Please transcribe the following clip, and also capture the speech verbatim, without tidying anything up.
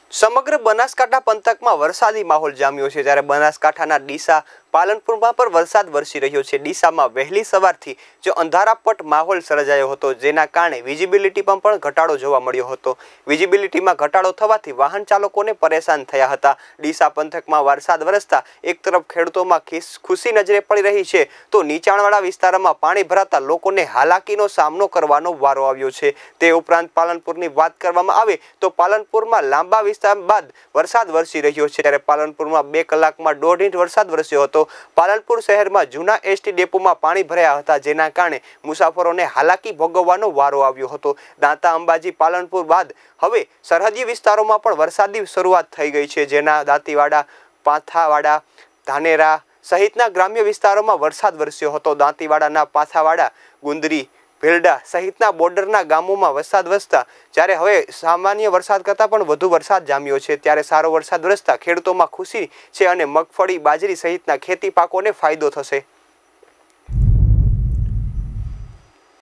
સમગ્ર બનાસકાંઠા પંથકમાં વરસાદી માહોલ જામ્યો છે। જ્યારે બનાસકાંઠાના ડીસા પાલનપુરમાં પર વરસાદ વરસી રહ્યો છે। ડીસામાં વહેલી સવારથી જો અંધારાપટ માહોલ સર્જાયો હતો, જેના કારણે વિઝિબિલિટીમાં પણ ઘટાડો જોવા મળ્યો હતો। વિઝિબિલિટીમાં ઘટાડો થવાથી વાહન ચાલકોને પરેશાન થયા હતા। ડીસા પંથકમાં વરસાદ વરસતા એક તરફ ખેડૂતોમાં ખુશી નજરે પડી રહી છે, તો નીચાણવાળા વિસ્તારોમાં પાણી ભરાતા લોકોને હાલાકીનો સામનો કરવાનો વારો આવ્યો છે। તે ઉપરાંત પાલનપુરની વાત કરવામાં આવે તો પાલનપુરમાં લાંબા બાદ વરસાદ વરસી રહ્યો છે। ત્યારે પાલનપુરમાં બે કલાકમાં દોઢ ઇંચ વરસાદ વરસ્યો હતો। પાલનપુર શહેરમાં જૂના એસટી ડેપોમાં પાણી ભરાયા હતા, જેના કારણે મુસાફરોને હાલાકી ભોગવવાનો વારો આવ્યો હતો। દાંતા અંબાજી પાલનપુર બાદ હવે સરહદી વિસ્તારોમાં પણ વરસાદની શરૂઆત થઈ ગઈ છે, જેના દાંતીવાડા, પાથાવાડા, ધાનેરા સહિતના ગ્રામ્ય વિસ્તારોમાં વરસાદ વરસ્યો હતો। દાંતીવાડાના પાથાવાડા, ગુંદરી, ભેલડા સહિતના બોર્ડરના ગામોમાં વરસાદ વરસતા જ્યારે હવે સામાન્ય વરસાદ કરતાં પણ વધુ વરસાદ જામ્યો છે। ત્યારે સારો વરસાદ વરસતા ખેડૂતોમાં ખુશી છે અને મગફળી, બાજરી સહિતના ખેતી પાકોને ફાયદો થશે।